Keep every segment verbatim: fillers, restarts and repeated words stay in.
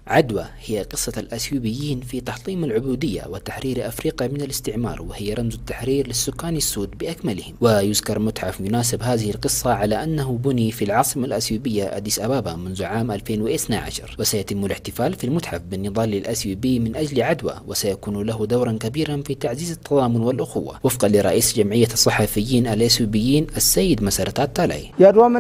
عدوى هي قصة الأثيوبيين في تحطيم العبودية وتحرير أفريقيا من الاستعمار، وهي رمز التحرير للسكان السود بأكملهم. ويذكر متحف يناسب هذه القصة على أنه بني في العاصمة الأثيوبية أديس أبابا منذ عام ألفين واثني عشر، وسيتم الاحتفال في المتحف بالنضال الأثيوبي من أجل عدوى، وسيكون له دورا كبيرا في تعزيز التضامن والأخوة وفقا لرئيس جمعية الصحفيين الأثيوبيين السيد مسرت التالاي.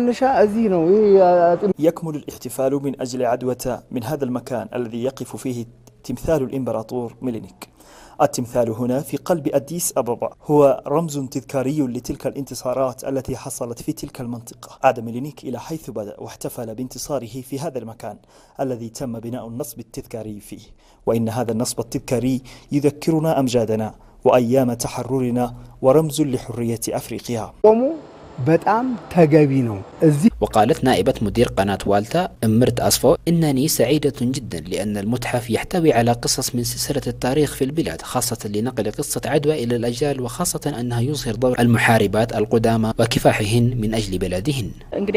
يكمل الاحتفال من أجل عدوى من هذا المكان الذي يقف فيه تمثال الإمبراطور ميلينيك. التمثال هنا في قلب أديس أبابا هو رمز تذكاري لتلك الانتصارات التي حصلت في تلك المنطقة. عاد ميلينيك إلى حيث بدأ واحتفل بانتصاره في هذا المكان الذي تم بناء النصب التذكاري فيه، وإن هذا النصب التذكاري يذكرنا أمجادنا وأيام تحررنا ورمز لحرية أفريقيا. بتأم تجابينه. وقالت نائبة مدير قناة والتا أمرت أصفو: إنني سعيدة جدا لأن المتحف يحتوي على قصص من سلسلة التاريخ في البلاد، خاصة لنقل قصة عدوى إلى الأجيال، وخاصة أنها يظهر دور المحاربات القدامى وكفاحهن من أجل بلادهن.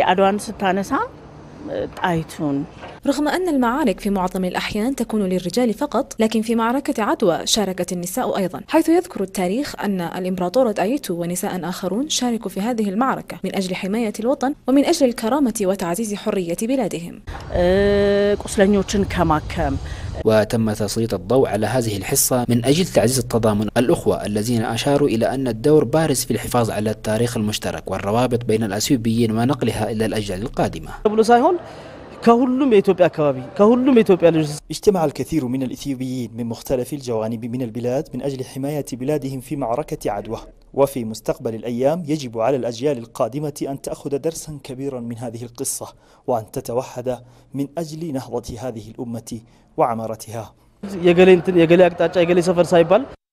رغم أن المعارك في معظم الأحيان تكون للرجال فقط، لكن في معركة عدوى شاركت النساء أيضا، حيث يذكر التاريخ أن الإمبراطورة أيتو ونساء آخرون شاركوا في هذه المعركة من أجل حماية الوطن ومن أجل الكرامة وتعزيز حرية بلادهم. وتم تسليط الضوء على هذه الحصة من أجل تعزيز التضامن الأخوة الذين أشاروا إلى أن الدور بارز في الحفاظ على التاريخ المشترك والروابط بين الأثيوبيين ونقلها إلى الأجيال القادمة. اجتمع الكثير من الإثيوبيين من مختلف الجوانب من البلاد من أجل حماية بلادهم في معركة عدوى، وفي مستقبل الأيام يجب على الأجيال القادمة أن تأخذ درسا كبيرا من هذه القصة وأن تتوحد من أجل نهضة هذه الأمة وعمارتها.